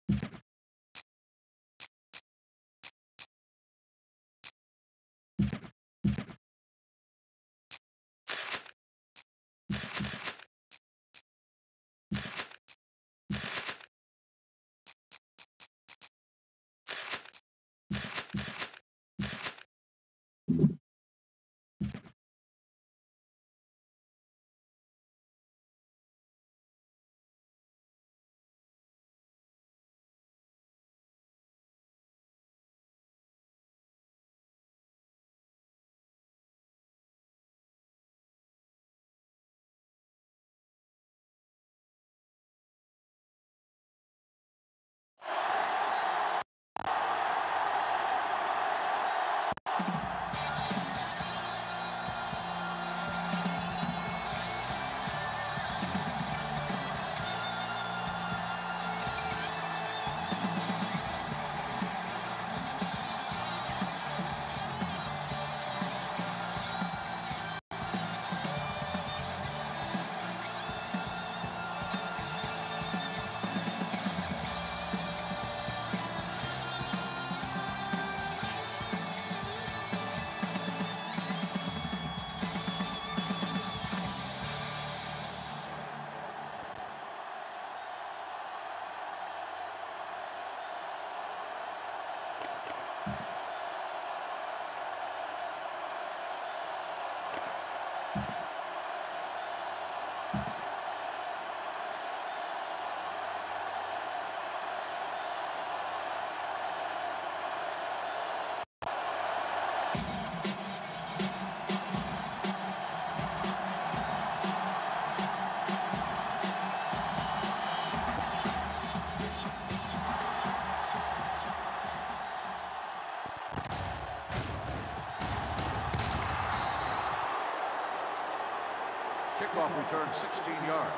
Kickoff return 16 yards.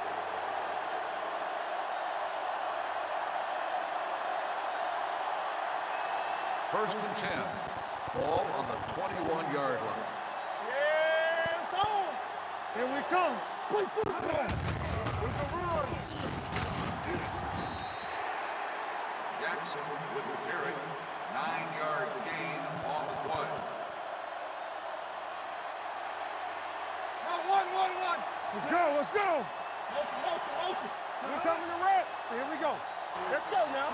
First and 10. Ball on the 21-yard line. Yeah, it's on. Here we come. Play football. We can run. Jackson with the carry. 9-yard gain on the play. One. Let's go. Motion. We're coming to red. Here we go. Let's go now.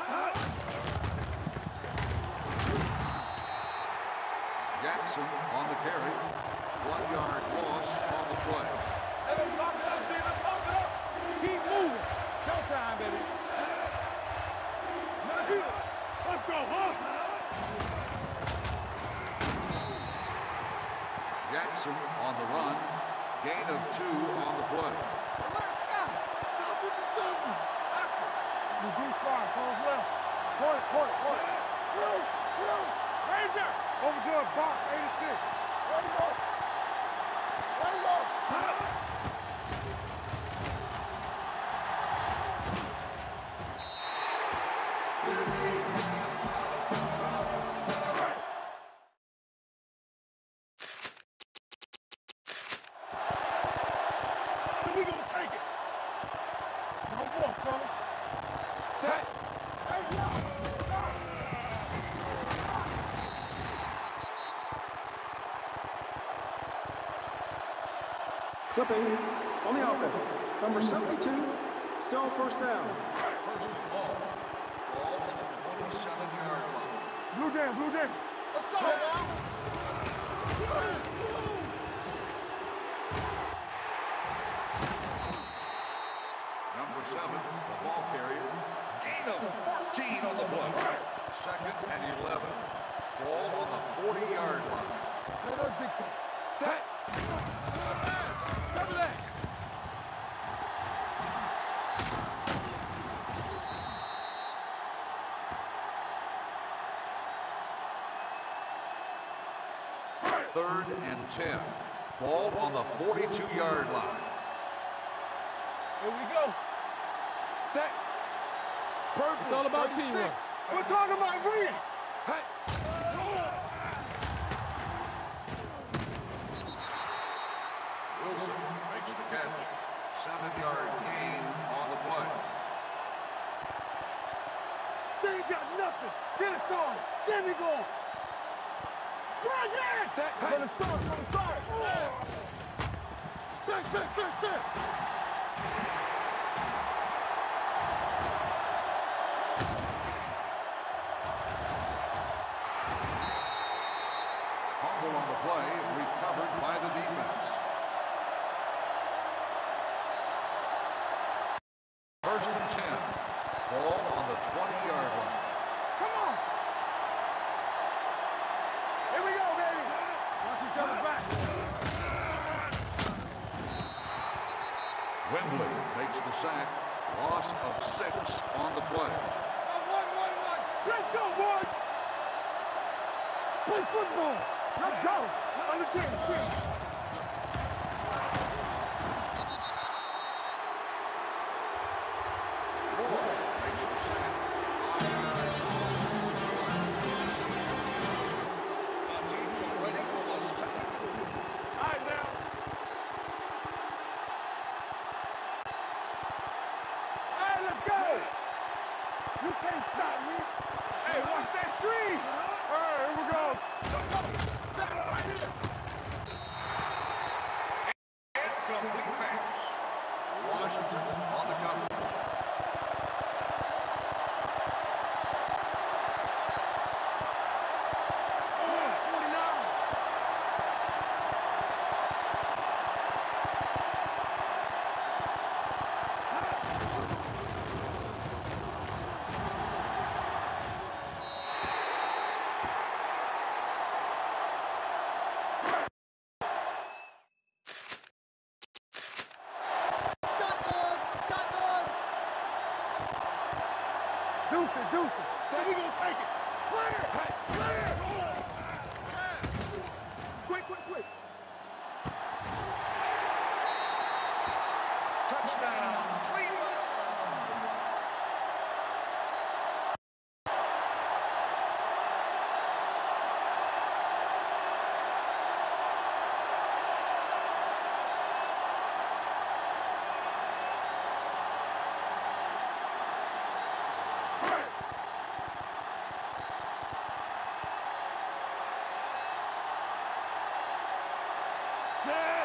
Jackson on the carry. 1-yard loss on the play. Let him lock it up, baby. Lock it up. Keep moving. Showtime, baby. Let's go, huh? Jackson on the run. Gain of 2 on the play. Let's go. 757. Excellent. Reduce fire. Close left. Point. Through. Ranger. Over to a box. 86. Ready to go. So we gonna take it. No more, fellas. Set. Clipping on the offense. Number 72, still first down. First and ball. Ball on the 27-yard line. Blue Dan. Let's go, now. Number 7, the ball carrier. Gain of 14 on the play. Second and 11. Ball on the 40-yard line. Hey, that's big time. Set. Cover that. Third and 10. Ball on the 42-yard line. Here we go. Set. Perfect. It's all about teamwork. We're talking about green. Hey. Wilson makes the catch. 7-yard gain on the play. Baby going. Come on, yes! Set. From the start, from the start. Sit. Fumble on the play, recovered by the defense. First and 10. Ball on the 20-yard line. Come on. Here we go, baby. Watch each other back. Wembley makes the sack. Loss of 6 on the play. 1. Let's go, boys. Play football. Let's go. On the team. Moore makes the sack. The teams are ready for the second quarter. All right, now. All right, let's go. You can't stop me. Hey, watch that screen. All right, here we go. Right here. Incomplete pass. Washington on the coverage. Deuce it. So we gonna take it. Clear. Quick. Touchdown, Cleveland. Set.